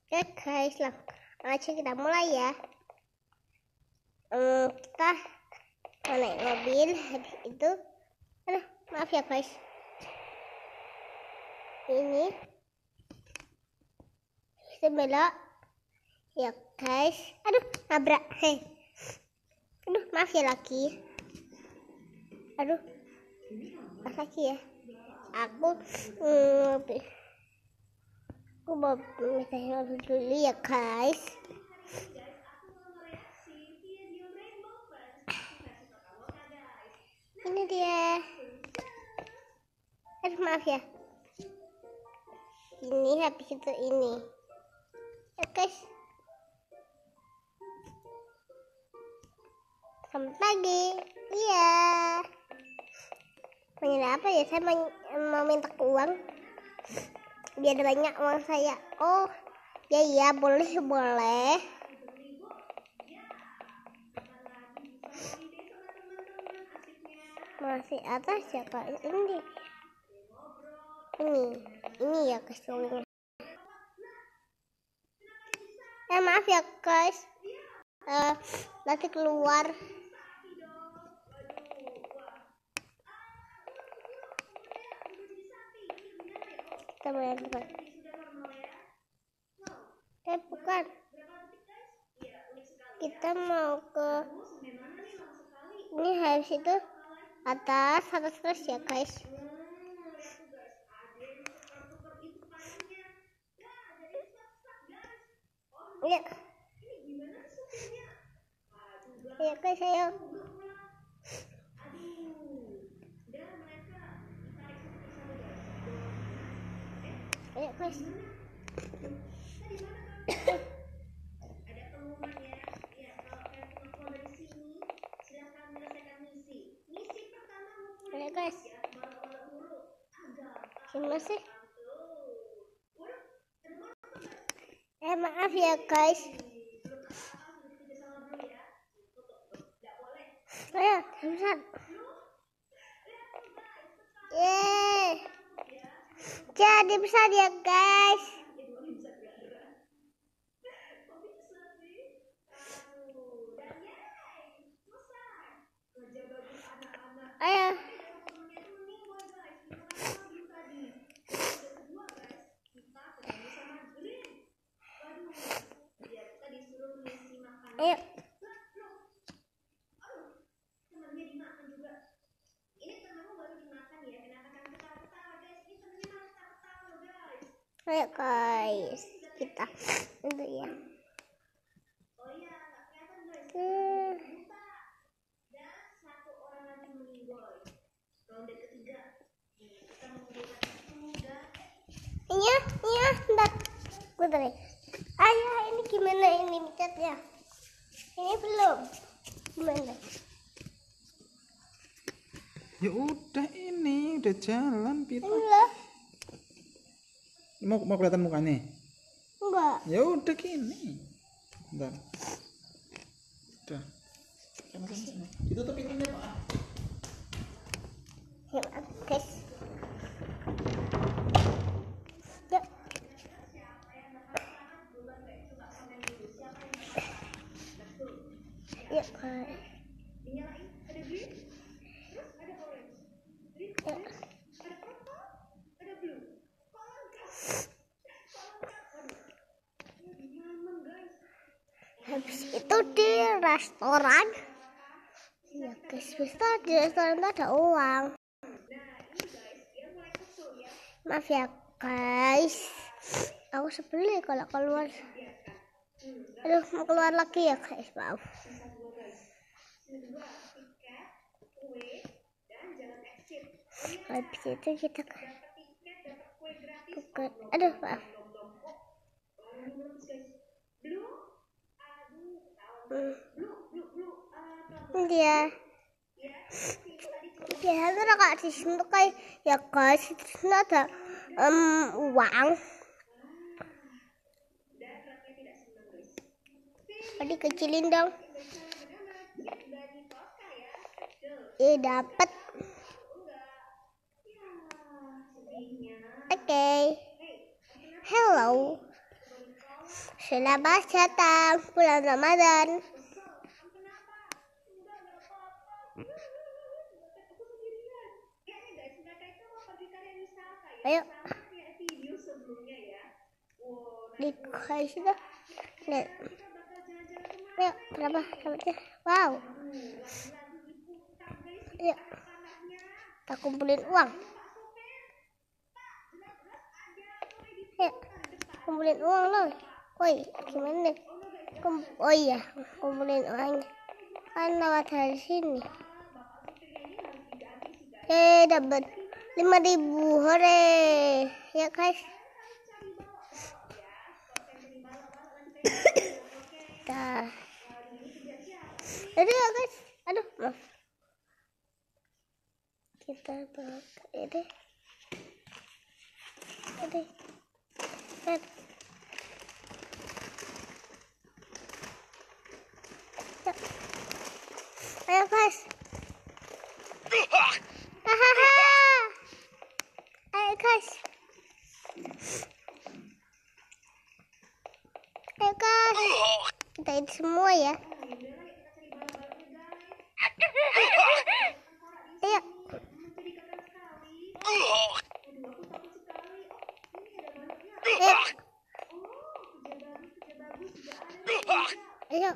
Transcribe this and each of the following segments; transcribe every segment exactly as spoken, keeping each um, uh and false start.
Oke guys, langsung kita mulai ya. Hmm, kita mau naik mobil, habis itu, aduh maaf ya guys. Ini kita belok, ya guys. Aduh nabrak, hei. Aduh maaf ya laki. Aduh, maaf laki ya. Aku, hmm, aku mau minta dulu ya guys. Ini dia. Aduh maaf ya. Ini habis itu ini. Ya guys. Selamat pagi. Iya. Mau apa ya? Saya mau minta uang. Biar ada banyak uang saya. Oh, ya iya boleh boleh. Masih atas ya kak. Ini ini ini ya guys. Eh maaf ya guys. Uh, nanti keluar. Kita mau yang depan. Eh bukan. Kita mau ke ini habis itu atas atas terus ya guys. Ya. Ya guys ayo. Ayo guys. Ayo guys. Gimana sih? Eh maaf ya guys. Ayo, bisa. Yeay. Jadi bisa ya guys. Ayo. Ayo. Ayo guys, kita untuk ya. Hmm. Iya, iya, bentar. Gue tadi. Ayah, ini gimana ini micetnya? Ini belum. Gimana? Ya udah ini udah jalan Pita. Enggak. Mau mau kelihatan mukanya? Enggak. Ya udah gini. Bentar. Udah. Sana sana sana. Ditutup pintunya, Pak. Ya, guys. Ya. Ya, guys. Ya. Habis itu di restoran ya guys, bisa di restoran ada uang. Maaf ya guys, aku sebeli kalau keluar. Aduh mau keluar lagi ya guys, maaf. Habis itu kita bukan, aduh maaf. Hmm. Dia ya ada kak di sini kayak ya guys, di sini ada um, uang. Tadi kecilin dong. Eh dapat. Oke. Okay. Hello. Selamat datang bulan Ramadan. Ayo. Dikasih dah. Lihat. Ayo, berapa dapatnya? Wow. Ayo. Kita kumpulin uang. Ayo. Kumpulin uang loh. Woi, gimana nih? Kum oh iya, kumpulin uangnya. Kan lewat dari sini. Eh, dapat lima ribu. Hore. Ya, guys. Dah. Aduh, ya, guys. Aduh, maaf. Kita buat ini. Ini. Lihat. Ayo guys. Hahaha. Ayo guys. Ayo guys. Kita ini semua ya. Ayo. Ayo. Ayo.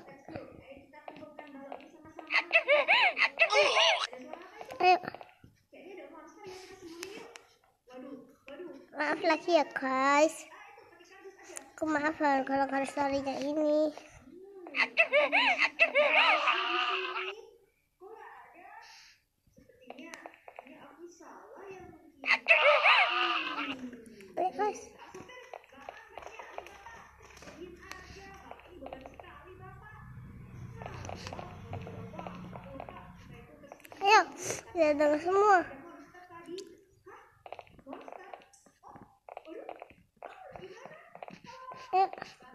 Ayo. Maaf lagi ya guys. Aku maafan kalau kalau story-nya ini. Ayo guys. Ayo, kita dengar semua. Ayo.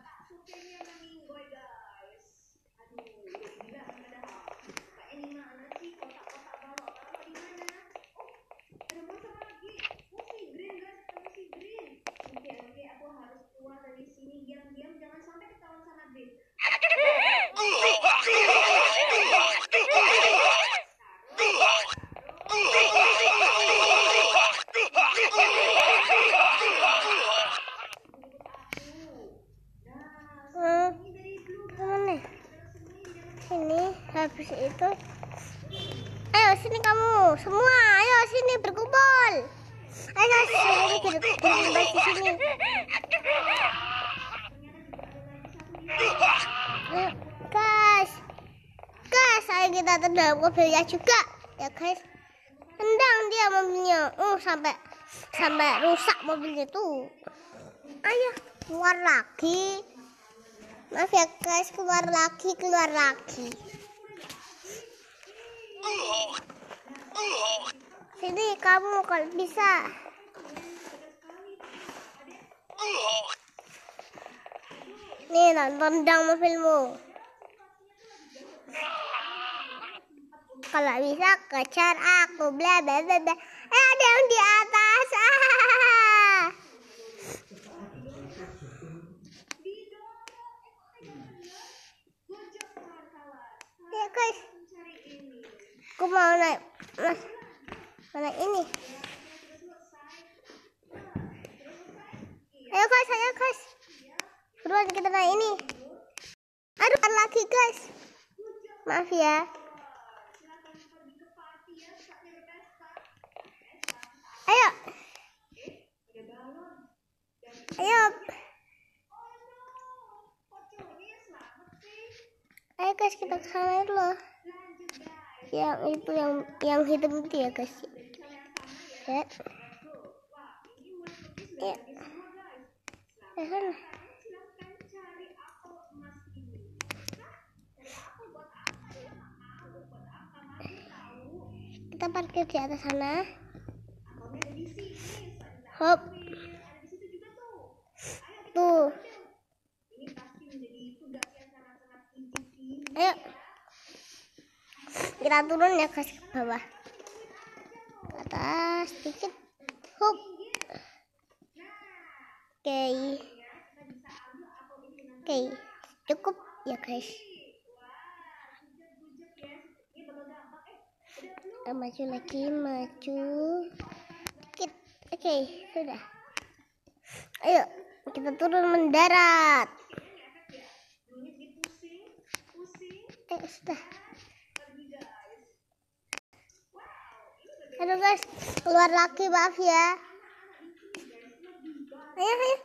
Sini habis itu, ayo sini kamu semua, ayo sini berkumpul, ayo sini berkumpul di sini. Ayo guys, guys, ayo kita tendang mobilnya juga ya guys, tendang dia mobilnya, uh sampai sampai rusak mobilnya tuh. Ayo keluar lagi. Maaf ya guys, keluar lagi, keluar lagi. Sini kamu kalau bisa. Nih, tendang mobilmu. Kalau bisa kejar aku, bla bla bla bla. Eh, ada yang di atas. Ah. Ya guys, aku mau naik, mas, mau naik ini. Ayo guys, ayo guys, buruan kita naik ini. Aduh, kan lagi guys, maaf ya. Ayo, ayo, ayo guys, kita ke sana dulu. Yang itu yang yang hitam itu ya guys. Lihat. Ya. Ya sana. Kita parkir di atas sana. Hop. Tuh. Ayo. Kita turun ya guys ke bawah. Ke atas sedikit. Hop. Oke. Oke, cukup ya guys. Kita maju lagi, maju dikit. Oke, sudah. Ayo, kita turun mendarat. Eh, sudah. Aduh guys, keluar lagi, maaf ya. Ayo, ayo.